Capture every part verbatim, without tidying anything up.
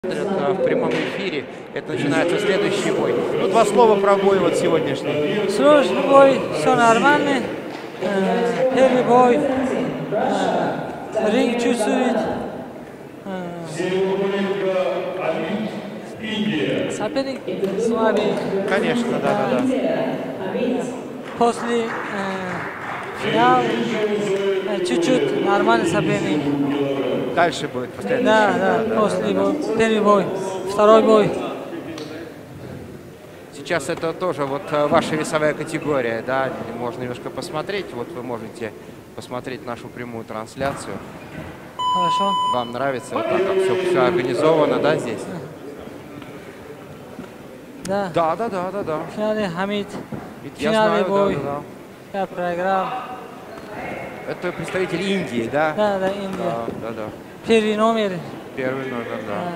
В прямом эфире. Это начинается следующий бой. Ну, два слова про бой вот сегодняшний. Сложный бой, все нормально. Э, первый бой. Э, ринг чувствует. Э, соперник слабый. Конечно, да, да, да. После э, финала э, чуть-чуть нормальный соперник. Дальше будет последующий. Да, да, да, после да, бой, да. Первый бой, второй бой. Сейчас это тоже вот ваша весовая категория, да, можно немножко посмотреть. Вот вы можете посмотреть нашу прямую трансляцию. Хорошо. Вам нравится вот так, как все, все организовано, да, здесь? Да. Да, да, да, да, да. В финале Хамид. Ведь Финальный я знаю, бой. Да, да, да. Я проиграл. Это представитель Индии, да? Да, да, Индия. Да, да, да. Первый номер. Первый номер, да. Да.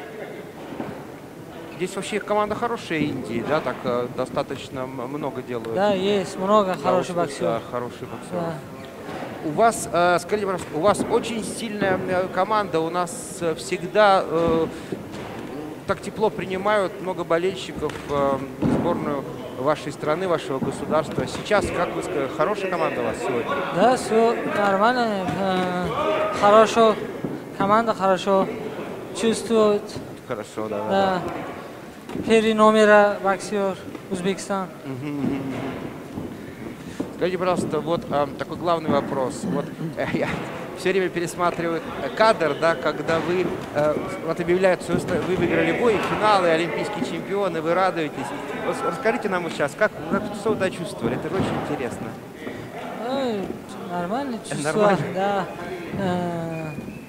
Здесь вообще команда хорошая Индии, да, так э, достаточно много делают. Да, есть много да, хороших боксеров. Да, хороший боксер. Да. У вас, э, скажите, пожалуйста, у вас очень сильная команда, у нас всегда э, так тепло принимают много болельщиков э, сборную вашей страны, вашего государства. Сейчас, как вы сказали, хорошая команда у вас сегодня? Да, все нормально. Э, хорошо. Команда хорошо чувствует. Хорошо, да. Да. да. Первый номер боксер Узбекистан. Угу. Скажите, пожалуйста, вот э, такой главный вопрос. Вот э, я все время пересматриваю кадр, да, когда вы э, вот объявляют, что вы выиграли бой, финалы, олимпийские чемпионы, вы радуетесь. Вот расскажите нам вот сейчас, как, как что вы тогда чувствовали? Это же очень интересно. Ну, нормально чувство, Нормально? да. Э,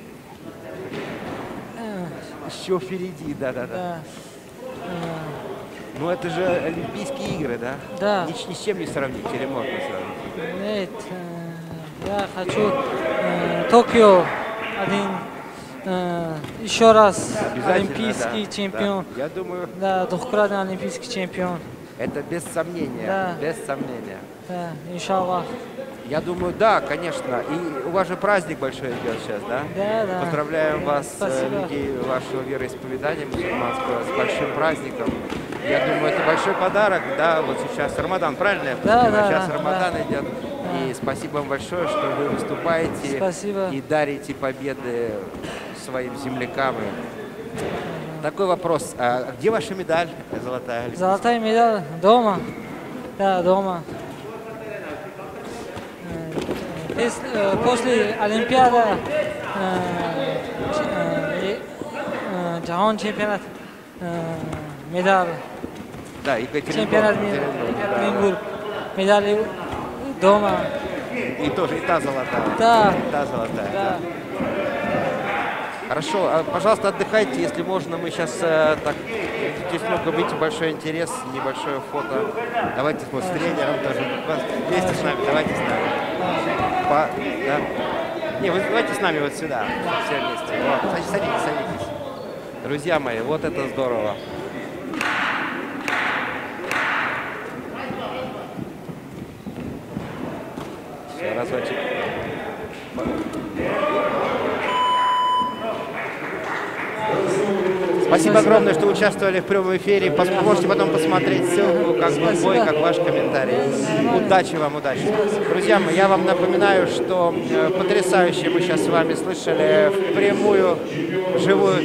э, Еще впереди, да-да-да. да. Ну это же Олимпийские игры, да? Да. Ни, ни с чем не сравнить, или можно сравнить? Нет, э, я хочу э, Токио один э, еще раз олимпийский да, чемпион. Да. Я думаю, да, двухкратный олимпийский чемпион. Это без сомнения, да. без сомнения. Да, иншаллах. Я думаю, да, конечно. И у вас же праздник большой идет сейчас, да? Да, да. Поздравляем вас, Спасибо. людей вашего вероисповедания мусульманского, с большим праздником. Я думаю, это большой подарок, да, вот сейчас Рамадан, правильно я да, понимаю? Да, сейчас да, Рамадан да. идет. Да. И спасибо вам большое, что вы выступаете Спасибо. и дарите победы своим землякам. Такой вопрос. А где ваша медаль золотая? Золотая медаль дома. Да, дома. После Олимпиады Джахан чемпионат медаль. Да, Екатеринбург. Чемпионат Екатеринбург. Медали дома. И тоже, и та золотая. Да. И та золотая, да. Да. Хорошо, пожалуйста, отдыхайте, если можно. Мы сейчас э, так, здесь много быть, большой интерес, небольшое фото. Давайте вот, с тренером тоже. Вместе с нами, давайте с нами. По, да. Не, вы давайте с нами вот сюда, все вместе. Вот, садитесь, садитесь. Друзья мои, вот это здорово. Все, разочек. Спасибо огромное, что участвовали в прямом эфире. Пос можете потом посмотреть ссылку, как был бой, как ваш комментарий. Удачи вам, удачи. Друзья мои, я вам напоминаю, что э, потрясающе мы сейчас с вами слышали впрямую, живую.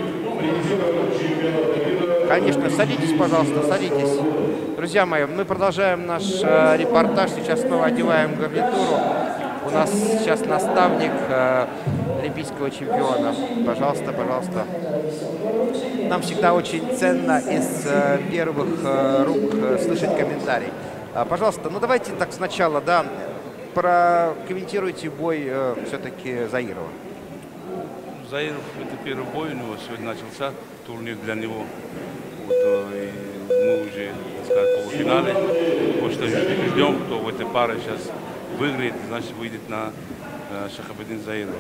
Конечно, садитесь, пожалуйста, садитесь. Друзья мои, мы продолжаем наш э, репортаж. Сейчас снова одеваем гарнитуру. У нас сейчас наставник э, олимпийского чемпиона. Пожалуйста, пожалуйста. Нам всегда очень ценно из э, первых э, рук э, слышать комментарий. А, пожалуйста, ну давайте так сначала, да, прокомментируйте бой э, все-таки Заирова. Заиров, это первый бой у него сегодня начался, турнир для него. Вот, и мы уже, так сказать, в полуфинале. Вот что ждем, кто в этой паре сейчас выиграет, значит выйдет на э, Шахабеддин Заирова.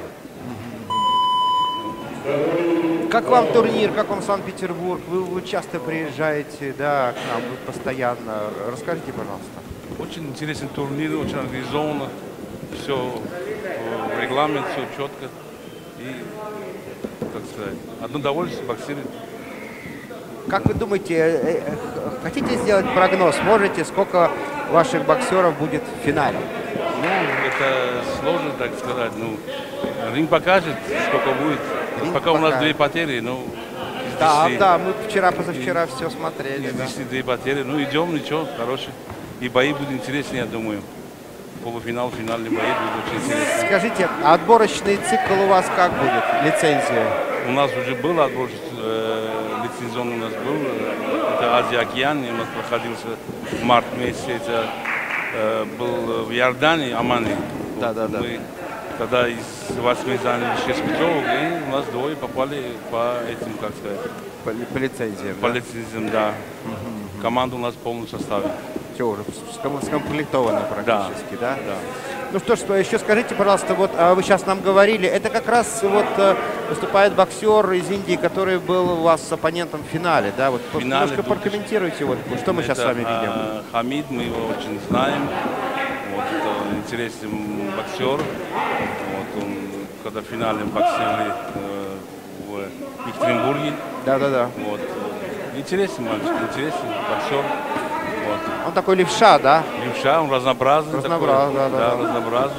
Как вам турнир, как вам Санкт-Петербург? Вы, вы часто приезжаете, да, к нам, вы постоянно. Расскажите, пожалуйста. Очень интересный турнир, очень организованно. Все, регламент, все четко. И, как сказать, одно удовольствие боксировать. Как вы думаете, э, э, хотите сделать прогноз? Можете, сколько ваших боксеров будет в финале? Ну, это сложно так сказать. Ну, ринг покажет, сколько будет. Ринг Пока у нас покажет. две потери, ну, из Да, десяти. да, мы вчера, позавчера все смотрели. Из Да. десяти две потери. Ну, идем, ничего, хороший. И бои будут интереснее, я думаю. Полуфинал, финальный бои будут очень интересные. Скажите, а отборочный цикл у вас как будет? Лицензия? У нас уже был отбор, э, лицензион у нас был. Это Азия-Океан, у нас проходился в март месяце. Это э, был в Иордании, Амане. Да, да, да. Мы тогда из восьми заняли шесть путевок, и у нас двое попали по этим, как сказать, По, по лицензиям, по да? лицензиям, да. Команда у нас в полном составе. Все уже ском- скомплектовано практически, да? Да. Ну что ж, еще скажите, пожалуйста, вот а вы сейчас нам говорили, это как раз вот э, выступает боксер из Индии, который был у вас с оппонентом в финале, да? Вот В финале немножко тут- прокомментируйте, вот, что мы сейчас с Это, вами видим. а, Хамид, мы его очень знаем. Вот, это интересный боксер. Вот, он, когда в финале боксировали э, в Екатеринбурге. Да-да-да. Вот. Интересный мальчик, интересный боксер. Вот. Он такой левша, да? Левша, он разнообразный. Разнообразный, такой, да, да, да. разнообразный.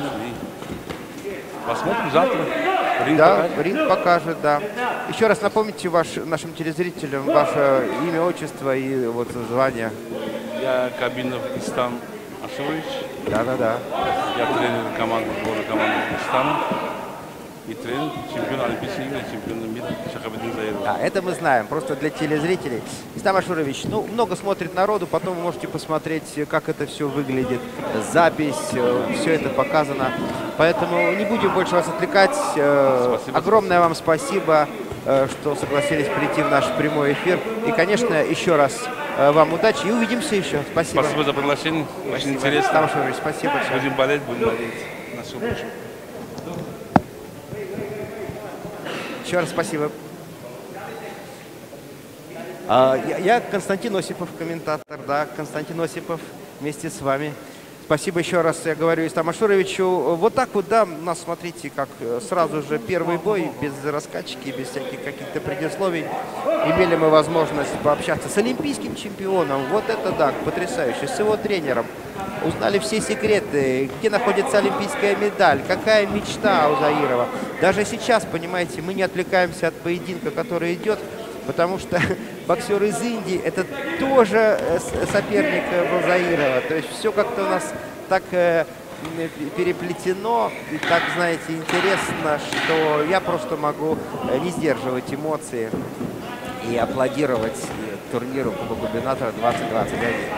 И посмотрим завтра. Ринг Да, покажет. ринг покажет, да. Еще раз напомните ваш, нашим телезрителям ваше имя, отчество и вот звание. Я Кабинов Истам Ашурович. Да-да-да. Я тренер команды сбора команды Узбекистана. И тренер чемпиона Олимпийских игр, чемпиона мира Шахабеддин Заиров. Да, это мы знаем, просто для телезрителей. Истам Ашурович, ну, много смотрит народу, потом вы можете посмотреть, как это все выглядит, запись, все это показано. Поэтому не будем больше вас отвлекать. Спасибо. Огромное вам спасибо, что согласились прийти в наш прямой эфир. И, конечно, еще раз вам удачи и увидимся еще. Спасибо. Спасибо за приглашение, очень Спасибо. интересно. Истам Ашурович, спасибо. Будем болеть, будем болеть. На все большое. Еще раз спасибо. А, я, я Константин Осипов, комментатор, да, Константин Осипов вместе с вами. Спасибо еще раз, я говорю, Истаму Ашуровичу. Вот так вот, да, у нас, смотрите, как сразу же первый бой, без раскачки, без всяких каких-то предисловий. Имели мы возможность пообщаться с олимпийским чемпионом. Вот это да, потрясающе, с его тренером. Узнали все секреты, где находится олимпийская медаль, какая мечта у Заирова. Даже сейчас, понимаете, мы не отвлекаемся от поединка, который идет, потому что боксер из Индии – это тоже соперник Заирова. То есть все как-то у нас так э, переплетено и так, знаете, интересно, что я просто могу не сдерживать эмоции и аплодировать турниру Кубок Губернатора двадцать двадцать один.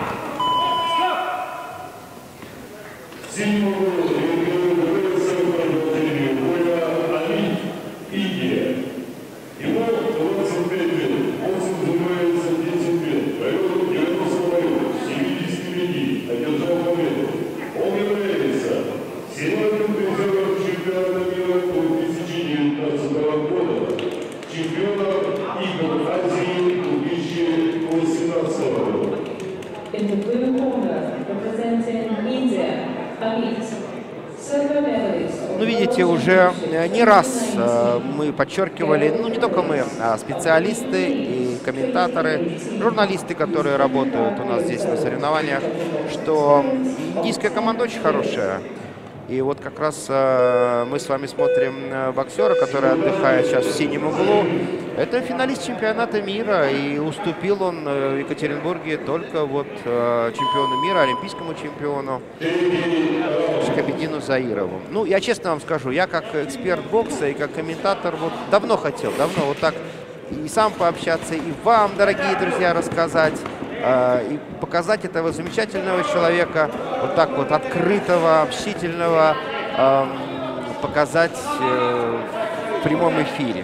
Ему двадцать пять лет, он занимается десять лет, поет девяносто боев, семьдесят пять, одержал победу. Он является силовым призером чемпионата мира две тысячи девятнадцатого года, чемпионом игр Азии две тысячи восемнадцатого года. In the blue corner, representing India, Amit. Silver medalist. Ну, видите, уже не раз э, мы подчеркивали, ну, не только мы, а специалисты и комментаторы, журналисты, которые работают у нас здесь на соревнованиях, что индийская команда очень хорошая. И вот как раз э, мы с вами смотрим э, боксера, который отдыхает сейчас в синем углу. Это финалист чемпионата мира, и уступил он э, в Екатеринбурге только вот э, чемпиону мира, олимпийскому чемпиону Шахабеддину Заирову. Ну, я честно вам скажу, я как эксперт бокса и как комментатор вот давно хотел, давно вот так и сам пообщаться, и вам, дорогие друзья, рассказать. И показать этого замечательного человека, вот так вот открытого, общительного, показать в прямом эфире.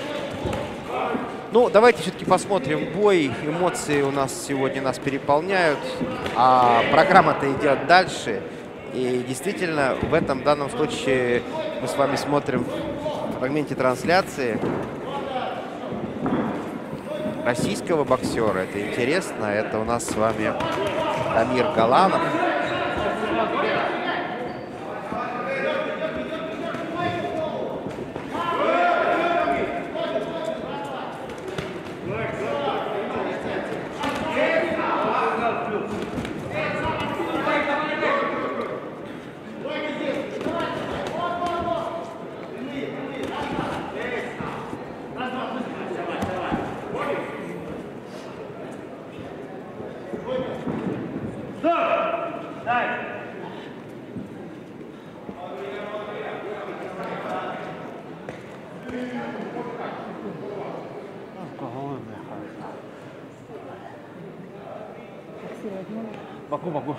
Ну, давайте все-таки посмотрим бой. Эмоции у нас сегодня нас переполняют, а программа-то идет дальше. И действительно, в этом данном случае мы с вами смотрим в фрагменте трансляции российского боксера. Это интересно. Это у нас с вами Амир Галанов. Могу, могу.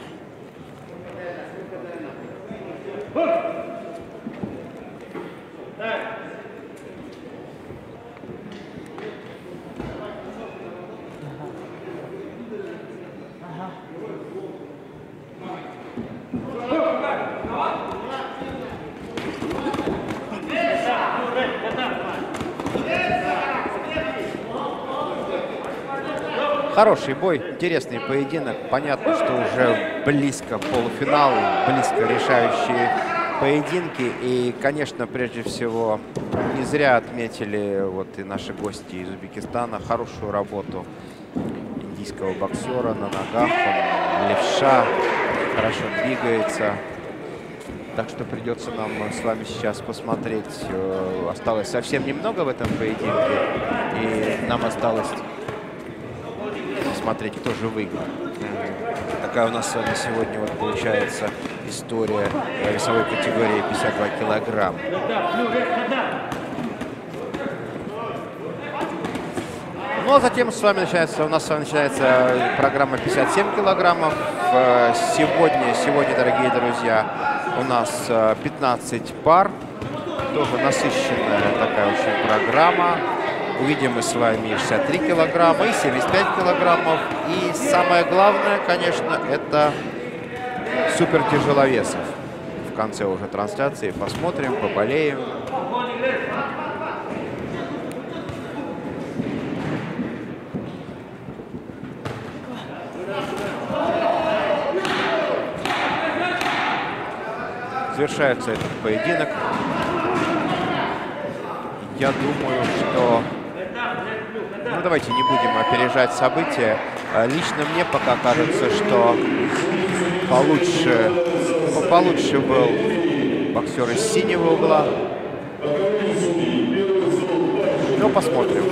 Хороший бой, интересный поединок. Понятно, что уже близко полуфинал, близко решающие поединки. И, конечно, прежде всего, не зря отметили вот и наши гости из Узбекистана хорошую работу индийского боксера на ногах. Он левша, хорошо двигается. Так что придется нам с вами сейчас посмотреть. Осталось совсем немного в этом поединке. И нам осталось смотреть, кто же выиграл. Такая у нас с вами сегодня вот получается история весовой категории пятьдесят два килограмма. Ну а затем с вами начинается, у нас с вами начинается программа пятьдесят семь килограммов. Сегодня, сегодня, дорогие друзья, у нас пятнадцать пар. Тоже насыщенная такая очень программа. Увидим мы с вами шестьдесят три килограмма и семьдесят пять килограммов. И самое главное, конечно, это супертяжеловесов. В конце уже трансляции посмотрим, поболеем. Завершается этот поединок. Я думаю, что... Ну, давайте не будем опережать события. Лично мне пока кажется, что получше, получше был боксер из синего угла. Ну, посмотрим.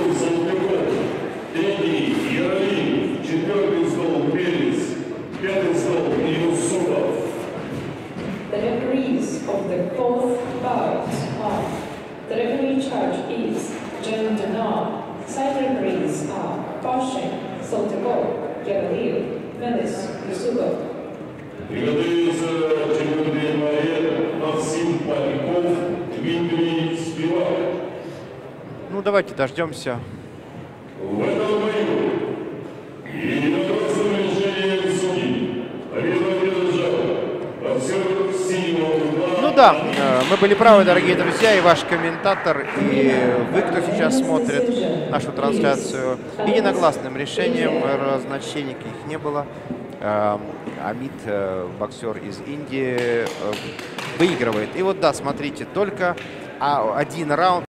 The referees of the fourth bout are the referee in charge is John Denard. Side referees are Boshin, Soltagor, Yagalil, Melis, Yusupov. Приготовился чемпион МАЭ Максим Поляков, Дмитрий Спивак. Ну, давайте дождемся. В этом бою единогласным решением судей победу одержал боксер синего угла. Ну да, мы были правы, дорогие друзья, и ваш комментатор, и вы, кто сейчас смотрит нашу трансляцию. Единогласным решением, значений никаких не было. Амид, боксер из Индии, выигрывает. И вот да, смотрите, только один раунд.